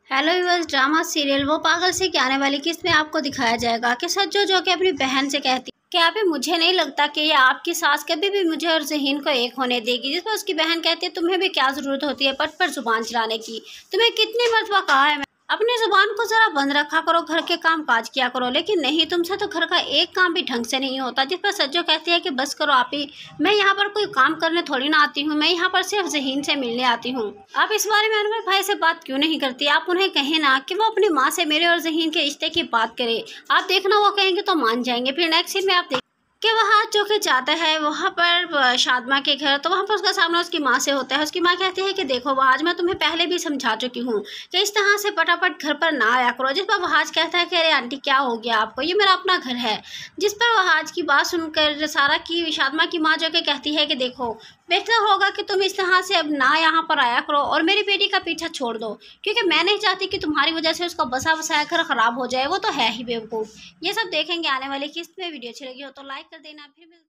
Hello viewers, drama serial वो पागल से क्या आने वाली किस्त में आपको दिखाया जाएगा कि सज्जो जो कि अपनी बहन से कहती कि आप मुझे नहीं लगता कि ये आपकी सास कभी भी मुझे और ज़हीन को एक होने देगी। जिस पर उसकी बहन कहती है तुम्हें भी क्या ज़रूरत होती है पट पर जुबान चलाने की। तुम्हें कितनी मर्तबा कहा है अपनी जुबान को जरा बंद रखा करो, घर के काम काज किया करो। लेकिन नहीं, तुमसे तो घर का एक काम भी ढंग से नहीं होता। जिस पर सज्जो कहती है कि बस करो आप ही, मैं यहाँ पर कोई काम करने थोड़ी ना आती हूँ, मैं यहाँ पर सिर्फ ज़हीन से मिलने आती हूँ। आप इस बारे में अनवर भाई से बात क्यों नहीं करती? आप उन्हें कहें ना कि वो अपनी माँ से मेरे और ज़हीन के रिश्ते की बात करे। आप देखना वो कहेंगे तो मान जाएंगे। फिर नेक्स्ट सीन में आप कि वहाँ जो कि जाता है वहाँ पर शादमा के घर, तो वहाँ पर उसका सामना उसकी माँ से होता है। उसकी माँ कहती है कि देखो वहाज, मैं तुम्हें पहले भी समझा चुकी हूँ कि इस तरह से फटाफट घर पर ना आया करो। जिस पर वहाज कहता है कि अरे आंटी क्या हो गया आपको, ये मेरा अपना घर है। जिस पर वहाज की बात सुनकर सारा की शादमा की माँ जो कि कहती है कि देखो बेहतर होगा कि तुम इस तरह से अब ना यहाँ पर आया करो और मेरी बेटी का पीछा छोड़ दो, क्योंकि मैं नहीं चाहती कि तुम्हारी वजह से उसका बसा बसाया घर खराब हो जाए। वो तो है ही बेवकूफ़। ये सब देखेंगे आने वाली किस्त में। वीडियो अच्छी लगी हो तो लाइक कर देना। फिर मिलते